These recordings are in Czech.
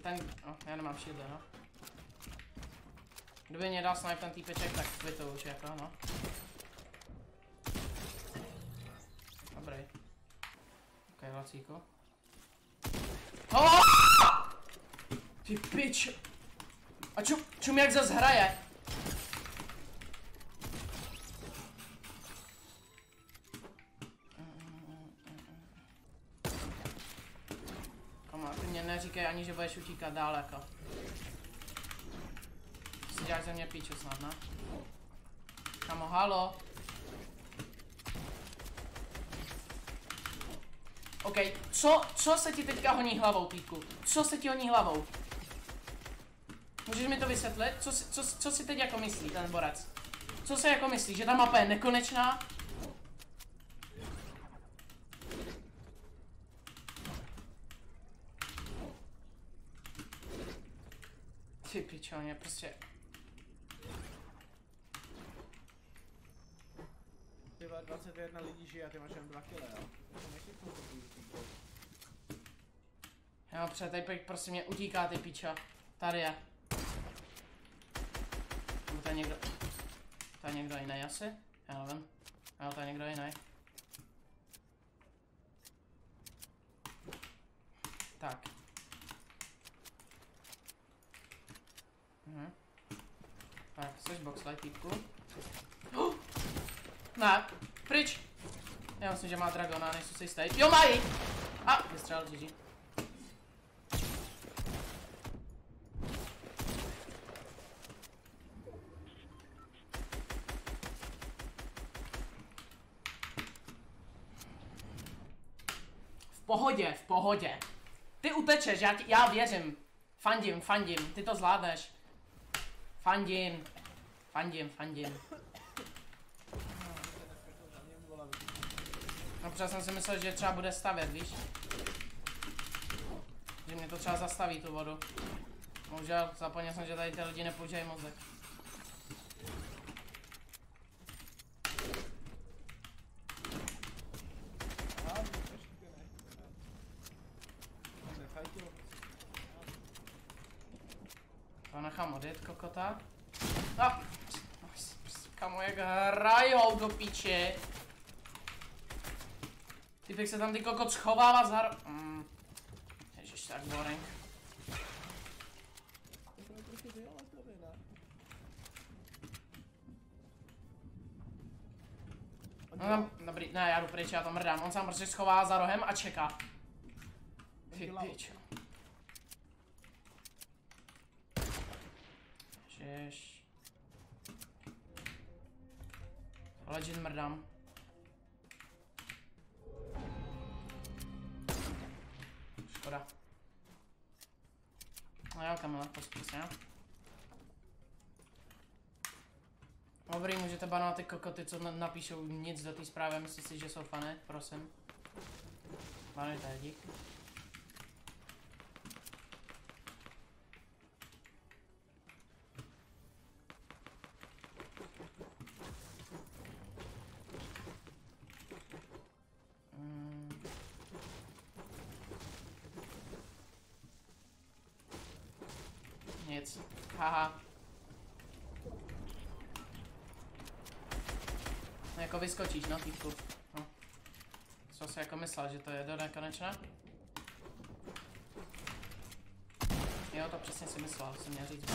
ten, no, já nemám shieldy, no. Kdyby mě dal snipe ten týpeček, tak by to už jako, no. Dobrý. Ok, Vacíku. Oh! Ty pič! A čum jak zas hraje? Kamo, ty mě neříkej ani, že budeš utíkat daleko. Si děláš ze mě píču snad, ne? Kamo, halo? OK, co se ti teďka honí hlavou, týku? Co se ti honí hlavou? Můžeš mi to vysvětlit? Co si teď jako myslí ten borec? Co si jako myslí? Že ta mapa je nekonečná? Ty pičoně, prostě... Ty 21 lidí žije a ty máš jen 2 kg, jo? Jo, teď prostě mě utíká, ty piča. Tady je. To je někdo... To je někdo jiný asi? Já nevím. Jo, to je někdo jiný. Tak. Tak, jsi boxlight, týpku. Ne, pryč! Já myslím, že má dragona, nejsou si jistý. Jo, mají! A, vystřelil, GG. V pohodě. Ty utečeš, já věřím. Fandím, ty to zvládneš. Fandím. No protože jsem si myslel, že třeba bude stavět, víš? Že mě to třeba zastaví tu vodu. Bohužel, zapomněl jsem, že tady ty lidi nepoužívají mozek. To nechám odjet, kokota. A! Kamo, jak hrajou do píči. Typek se tam ty kokot schovává za... Ježiš, tak boring. No, dobrý, ne, já jdu pryč, já to mrdám. On se tam prostě schová za rohem a čeká. Ty pičo. Ježiš. Legit mrdám. Škoda. No jo, Kamila, pospíš, ne? Dobrý, můžete banovat ty kokoty, co napíšou nic do té zprávy, myslíte si, že jsou fany, prosím. Banujte, dík. Nic. Haha. No jako vyskočíš, no, týpku. No. Co jsi jako myslel, že to je do nekonečna? Jo, to přesně si myslel, si měl říct.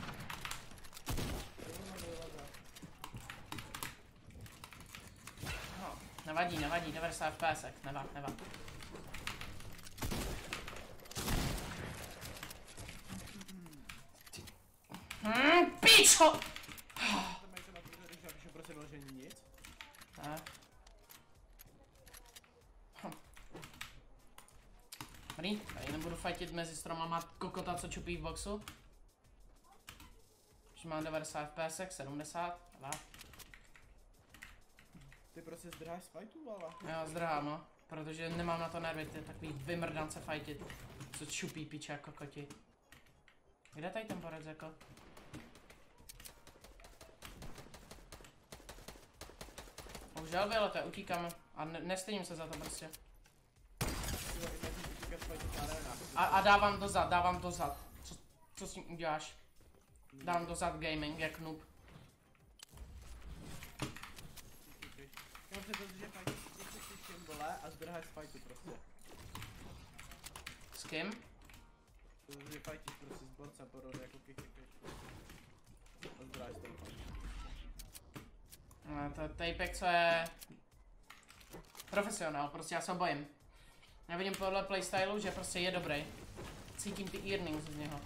No, nevadí, 90 FPS, nevadí. Pičo! Dobrý, tady nebudu fightit mezi stromama kokota, co čupí v boxu. Už mám 90 FPS, 70, dva. Ty prostě zdrháš z fightu, Vala? Jo, zdrhám, no. Protože nemám na to nervy, ty takový vymrdance fightit. Co čupí piče jako kokoti. Kde tady ten borec jako? Bohužel vylete, utíkáme. A nestejím se za to prostě. fightu arena. A dávám dozad. Co s tím uděláš? Dám dozad gaming, jak noob. Já se to, že fajty s tím dole a zdrháš z fightu prostě. S kým? Že fajtíš prostě s borcem podobně jako kick. A zdrháš z toho fightu. No, to týpek, co je profesionál, prostě já se ho bojím. Já vidím podle playstylu, že prostě je dobrý. Cítím ty earnings z něho.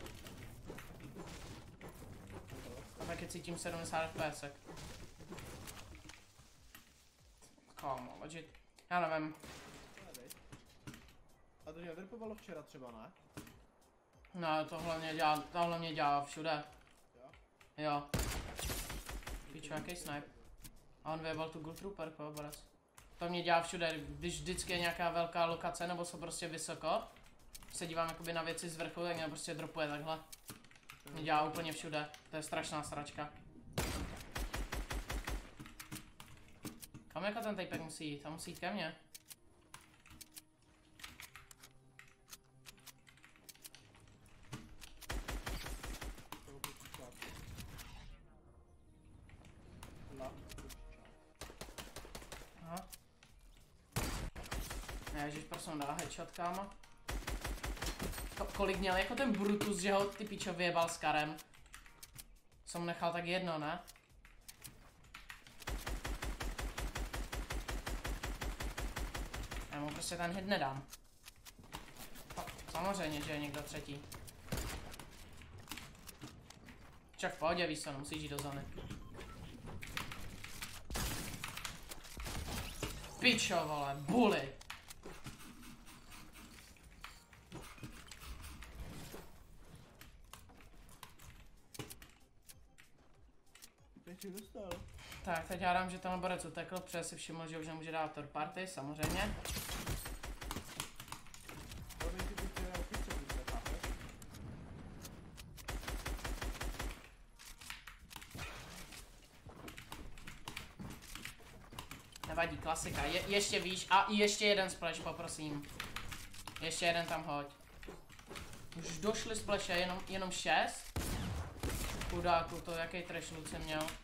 A taky cítím 70 FPS. Kámo, legit. Já nevím. A to mě vyrupovalo včera třeba, ne? No, tohle mě dělá všude. Jo. Pičo, jaký snipe. A on vyjebal tu Gold Trooper, poborec. To mě dělá všude, když vždycky je nějaká velká lokace, nebo jsou prostě vysoko. Se dívám jakoby na věci z vrchu, tak mě prostě dropuje takhle. Mě dělá úplně všude, to je strašná sračka. Kam jako ten typek musí jít? Tam musí jít ke mně. Aha. Ježiš, prosím, dá headshot, kámo. Kolik měl jako ten Brutus, že ho ty pičo vyjebal s karem. Jsem mu nechal tak jedno, ne? Já mu prostě ten hit nedám. Samozřejmě, že je někdo třetí. Čak v pohodě, víš co, musíš jít do zóny. Pičo, vole, bully. Tak, teď hádám, že ten borec utekl, protože si všiml, že už nemůže dát third party, samozřejmě. Nevadí, klasika. Ještě víš a ještě jeden splash, poprosím. Ještě jeden tam hoď. Už došly splashe, jenom 6. Chudáku, to jaký trash loot jsem měl.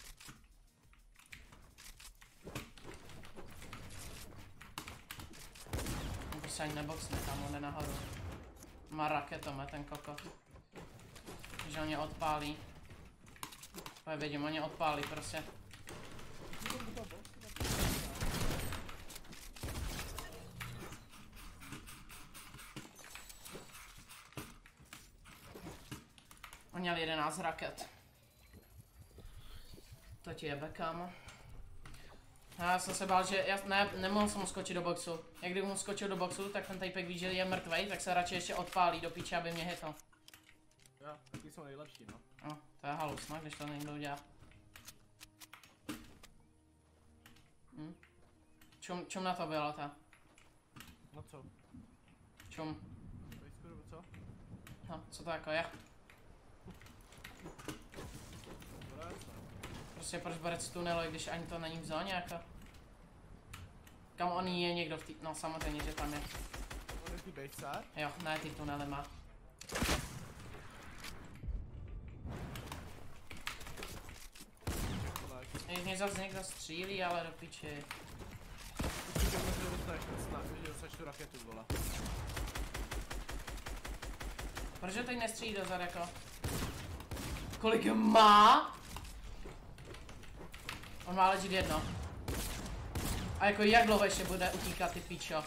Prostě ani neboxne, tam on jde nahoru. Má raketomet ten kokot. Takže on je odpálí. Já vidím, on je odpálí prostě. On měl 11 raket. To ti jebe, kámo. Já jsem se bál, že nemohl jsem mu skočit do boxu. Jak kdyby mu skočil do boxu, tak ten typek ví, že je mrtvej, tak se radši ještě odpálí do píče, aby mě hitl. Jo, taky jsou nejlepší, no. No, to je halus, no, když to někdo udělá. Čum na to bylo, ta. No co? Čum. Co? No, co to jako je? Prostě proč borec tunelu, když ani to není v zóně, jako? Kam on je někdo v tý... No samozřejmě, že tam je. On je ty bejce? Jo, ne, ty tunely má. Mě zase někdo střílí, ale do piči. Určitě dostaneš tu raketu, vole. Proč teď nestřílí dozad, jako? Kolik má? On má ležit jedno. A jako jak dlouho ještě bude utíkat, ty pičo?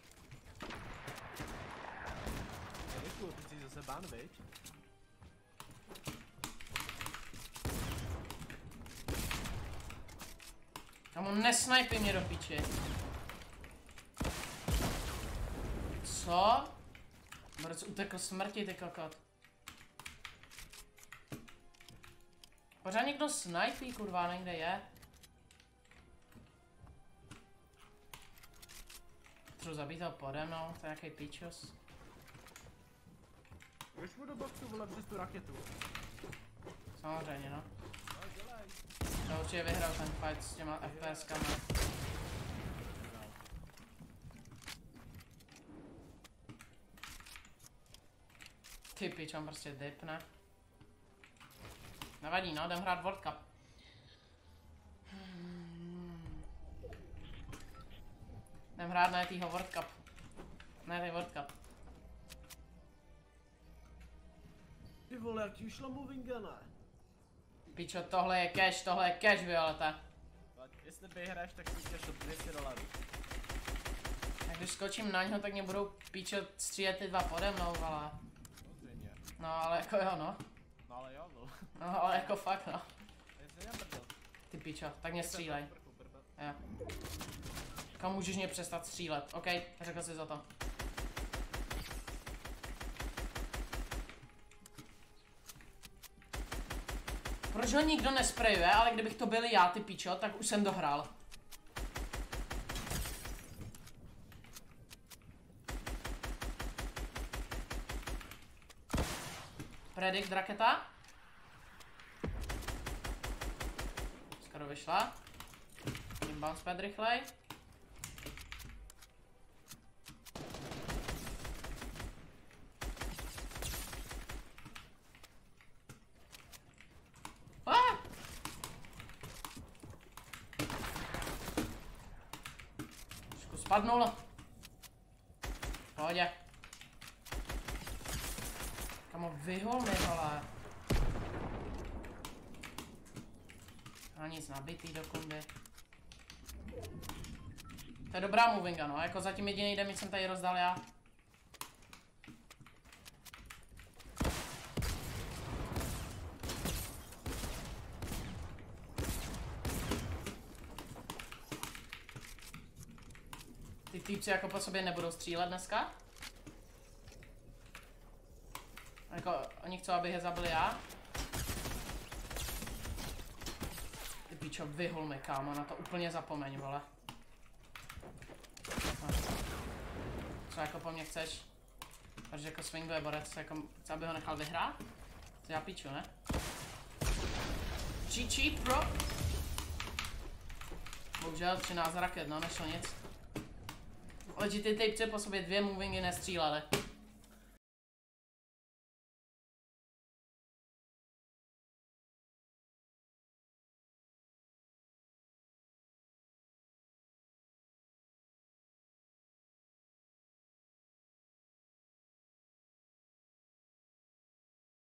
Děkuju, ty jsi zase ban, viď? Kamu, nesnajpí mě do piči. Co? Borec utekl smrti, ty kokot. Pořád někdo snajpí, kurva, někde je. Potřebuji zabít toho pode mnou, to je nějaký pičos. Už mu do boxu, vole, přes tu raketu. Samozřejmě, no. To určitě vyhrál ten fight s těma FPS-kama. Ty pič, on prostě dipne. Nevadí, no, jdem hrát World Cup. Jdem hrát na týho World Cup. Ne, to je World Cup. Ty vole, jak ti ušla movinga, ne? Pičo, tohle je cash, Violeta. Jestli vyhraješ, tak si těšil $200. Tak když skočím na něho, tak mě budou pičo střílet ty dva pode mnou, ale. Samozřejmě. No, ale jako jo, no. No ale jo, no. No, ale jako fakt, no. Jestli já brdel. Ty pičo, tak mě střílej. Prchu, brba. Jo. Kam můžeš mě přestat střílet? OK, řekl jsi za to. Proč ho nikdo nesprejuje, ale kdybych to byl já, ty pičo, tak už jsem dohrál. Predict raketa. Skoro vyšla. Tím bounce pad rychlej. Trošku spadnul. V pohodě. Kamo, vyhol mi, vole. A nic, nabitý do komby. To je dobrá movinga, no, jako zatím jediný damage jsem tady rozdal já. Ty týpci jako po sobě nebudou střílet dneska? Jako, oni chcou, abych je zabil já? Ty pičo, vyhol mi, kámo, na to úplně zapomeň, vole. No. Co jako po mně chceš? Protože jako swinguje borec, jako chce, aby ho nechal vyhrát? To já piču, ne? Cheat, bro! Bohužel 13 raket, no, nešlo nic. Oči ty typci po sobě 2 movingy nestříleli.